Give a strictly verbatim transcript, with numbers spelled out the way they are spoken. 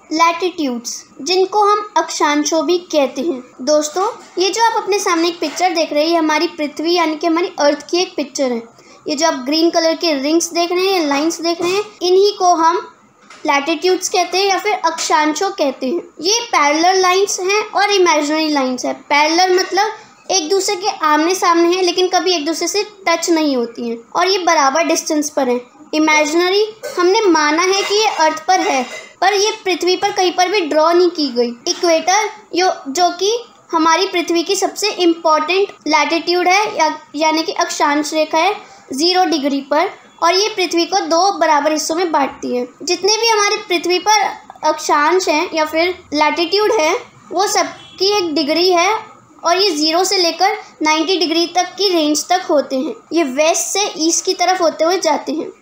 Latitudes, जिनको हम अक्षांशों भी कहते हैं। दोस्तों, ये जो आप अपने सामने एक पिक्चर देख रहे हैं, ये हमारी पृथ्वी यानी कि हमारी अर्थ की एक पिक्चर है। ये जो आप ग्रीन कलर के रिंग्स देख रहे हैं, लाइंस देख रहे हैं, इन्हीं को हम लैटिट्यूड्स कहते हैं या फिर अक्षांशों कहते हैं। ये पैरेलल लाइंस हैं और इमेजिनरी लाइंस है। पैरेलल मतलब एक दूसरे के आमने सामने हैं लेकिन कभी एक दूसरे से टच नहीं होती हैं, और ये बराबर डिस्टेंस पर हैं। इमेजिनरी हमने माना है कि ये अर्थ पर है, पर ये पृथ्वी पर कहीं पर भी ड्रॉ नहीं की गई। इक्वेटर यो जो कि हमारी पृथ्वी की सबसे इम्पॉर्टेंट लैटिट्यूड है या, यानी कि अक्षांश रेखा है ज़ीरो डिग्री पर, और ये पृथ्वी को दो बराबर हिस्सों में बांटती है। जितने भी हमारी पृथ्वी पर अक्षांश हैं या फिर लैटिट्यूड है, वो सबकी एक डिग्री है और ये ज़ीरो से लेकर नब्बे डिग्री तक की रेंज तक होते हैं। ये वेस्ट से ईस्ट की तरफ होते हुए जाते हैं।